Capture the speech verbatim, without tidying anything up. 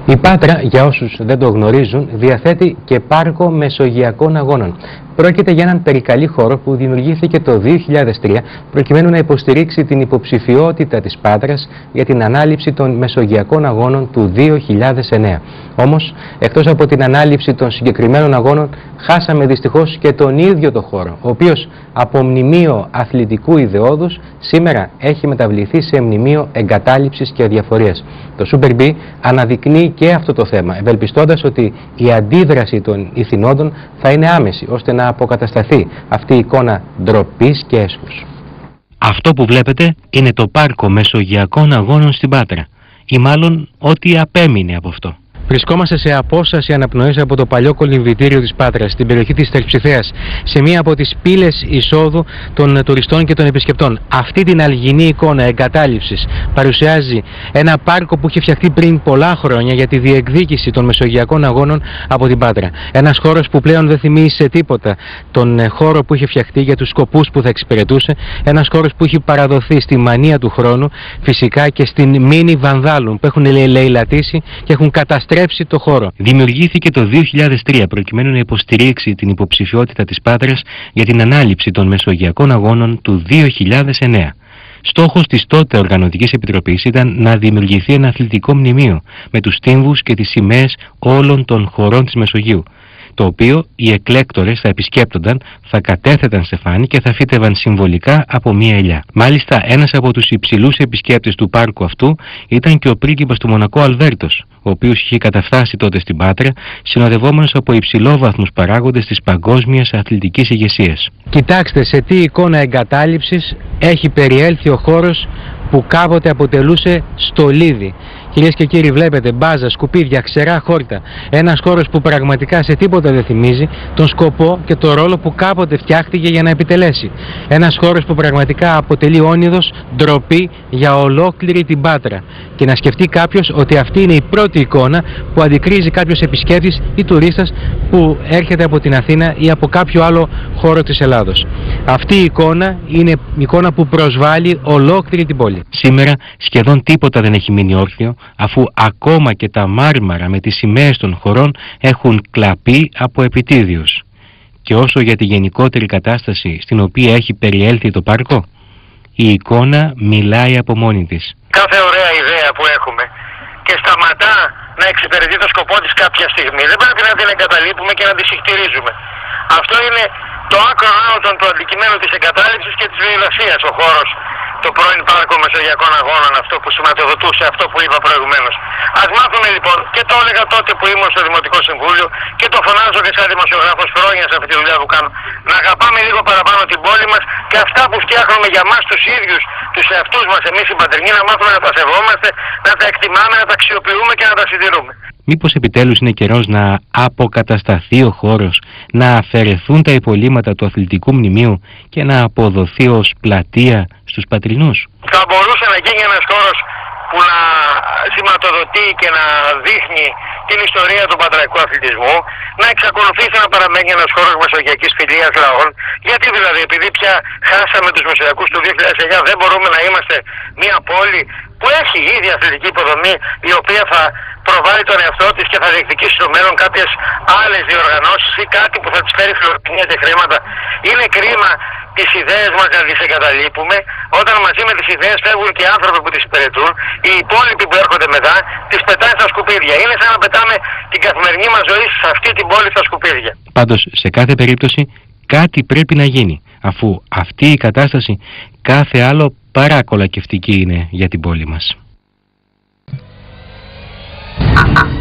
Η Πάτρα, για όσους δεν το γνωρίζουν, διαθέτει και πάρκο μεσογειακών αγώνων. Πρόκειται για έναν περικαλή χώρο που δημιουργήθηκε το δύο χιλιάδες τρία προκειμένου να υποστηρίξει την υποψηφιότητα της Πάτρας για την ανάληψη των μεσογειακών αγώνων του δύο χιλιάδες εννέα. Όμως, εκτός από την ανάληψη των συγκεκριμένων αγώνων, χάσαμε δυστυχώς και τον ίδιο το χώρο, ο οποίος από μνημείο αθλητικού ιδεώδους σήμερα έχει μεταβληθεί σε μνημείο εγκατάλειψης και αδιαφορίας. Το Super B αναδεικνύει και αυτό το θέμα, ευελπιστώντας ότι η αντίδραση των ηθινόντων θα είναι άμεση, ώστε να αποκατασταθεί αυτή η εικόνα ντροπής και έσχους. Αυτό που βλέπετε είναι το πάρκο μεσογειακών αγώνων στην Πάτρα, ή μάλλον ό,τι απέμεινε από αυτό. Βρισκόμαστε σε απόσταση αναπνοής από το παλιό κολυμβητήριο της Πάτρας, στην περιοχή της Τερψιθέας, σε μία από τις πύλες εισόδου των τουριστών και των επισκεπτών. Αυτή την αλγινή εικόνα εγκατάλειψης παρουσιάζει ένα πάρκο που είχε φτιαχτεί πριν πολλά χρόνια για τη διεκδίκηση των μεσογειακών αγώνων από την Πάτρα. Ένας χώρος που πλέον δεν θυμίζει σε τίποτα τον χώρο που είχε φτιαχτεί για τους σκοπούς που θα εξυπηρετούσε. Ένας χώρος που έχει παραδοθεί στη μανία του χρόνου, φυσικά και στην μήνυ βανδάλων που έχουν λαιλατήσει και έχουν καταστρέψει το χώρο. Δημιουργήθηκε το δύο χιλιάδες τρία προκειμένου να υποστηρίξει την υποψηφιότητα της Πάτρας για την ανάληψη των μεσογειακών αγώνων του δύο χιλιάδες εννέα. Στόχος της τότε Οργανωτικής Επιτροπής ήταν να δημιουργηθεί ένα αθλητικό μνημείο με τους τύμβους και τις σημαίες όλων των χωρών της Μεσογείου, το οποίο οι εκλέκτορες θα επισκέπτονταν, θα κατέθεταν σε φάνη και θα φύτευαν συμβολικά από μία ελιά. Μάλιστα, ένας από τους υψηλούς επισκέπτες του πάρκου αυτού ήταν και ο πρίγκιπας του Μονακό Αλβέρτος, ο οποίος είχε καταφτάσει τότε στην Πάτρα, συνοδευόμενος από υψηλόβαθμους παράγοντες της παγκόσμιας αθλητικής ηγεσίας. Κοιτάξτε σε τι εικόνα εγκατάλειψης έχει περιέλθει ο χώρος που κάποτε αποτελούσε στολίδι. Κυρίες και κύριοι, βλέπετε μπάζα, σκουπίδια, ξερά χόρτα. Ένας χώρος που πραγματικά σε τίποτα δεν θυμίζει τον σκοπό και το ρόλο που κάποτε φτιάχτηκε για να επιτελέσει. Ένας χώρος που πραγματικά αποτελεί όνειδος, ντροπή για ολόκληρη την Πάτρα. Και να σκεφτεί κάποιος ότι αυτή είναι η πρώτη εικόνα που αντικρίζει κάποιος επισκέπτης ή τουρίστας που έρχεται από την Αθήνα ή από κάποιο άλλο χώρο της Ελλάδος. Αυτή η εικόνα είναι η εικόνα που προσβάλλει ολόκληρη την πόλη. Σήμερα σχεδόν τίποτα δεν έχει μείνει όρθιο, αφού ακόμα και τα μάρμαρα με τις σημαίες των χωρών έχουν κλαπεί από επιτίδιος. Και όσο για τη γενικότερη κατάσταση στην οποία έχει περιέλθει το πάρκο, η εικόνα μιλάει από μόνη της. Κάθε ωραία ιδέα που έχουμε και σταματά να εξυπηρετεί το σκοπό της κάποια στιγμή, δεν πρέπει να την εγκαταλείπουμε και να τη συχτηρίζουμε. Αυτό είναι το άκρο άνω του αντικειμένου της εγκατάλειψης και της βιβλιασίας, ο χώρος, το πρώην πάρκο μεσογειακών αγώνων, αυτό που σηματοδοτούσε αυτό που είπα προηγουμένως. Ας μάθουμε λοιπόν, και το έλεγα τότε που ήμουν στο Δημοτικό Συμβούλιο και το φωνάζω και σαν δημοσιογράφος χρόνια σε αυτή τη δουλειά που κάνω, να αγαπάμε λίγο παραπάνω την πόλη μας και αυτά που φτιάχνουμε για μας τους ίδιους, τους εαυτούς μας εμείς οι πατρινοί, να μάθουμε να τα σεβόμαστε, να τα εκτιμάμε, να τα αξιοποιούμε και να τα συντηρούμε. Μήπως επιτέλους είναι καιρός να αποκατασταθεί ο χώρος, να αφαιρεθούν τα υπολείμματα του αθλητικού μνημείου και να αποδοθεί ως πλατεία στους πατρινούς? Θα μπορούσε να γίνει ένας χώρος που να σηματοδοτεί και να δείχνει την ιστορία του πατραϊκού αθλητισμού, να εξακολουθήσει να παραμένει ένας χώρος μεσογειακής φιλίας λαών. Γιατί δηλαδή, επειδή πια χάσαμε τους μεσογειακούς του δύο χιλιάδες εννέα, δεν μπορούμε να είμαστε μια πόλη που έχει ήδη αθλητική υποδομή, η οποία θα προβάλλει τον εαυτό της και θα διεκδικήσει στο μέλλον κάποιες άλλες διοργανώσεις ή κάτι που θα της φέρει φιλοξενία και χρήματα? Είναι κρίμα τις ιδέες μας να τις εγκαταλείπουμε, όταν μαζί με τις ιδέες φεύγουν και οι άνθρωποι που τις υπηρετούν, οι υπόλοιποι που έρχονται μετά τις πετάνε στα σκουπίδια. Είναι σαν να πετάμε την καθημερινή μας ζωή σε αυτή την πόλη στα σκουπίδια. Πάντως, σε κάθε περίπτωση κάτι πρέπει να γίνει, αφού αυτή η κατάσταση κάθε άλλο παρά κολακευτική είναι για την πόλη μας.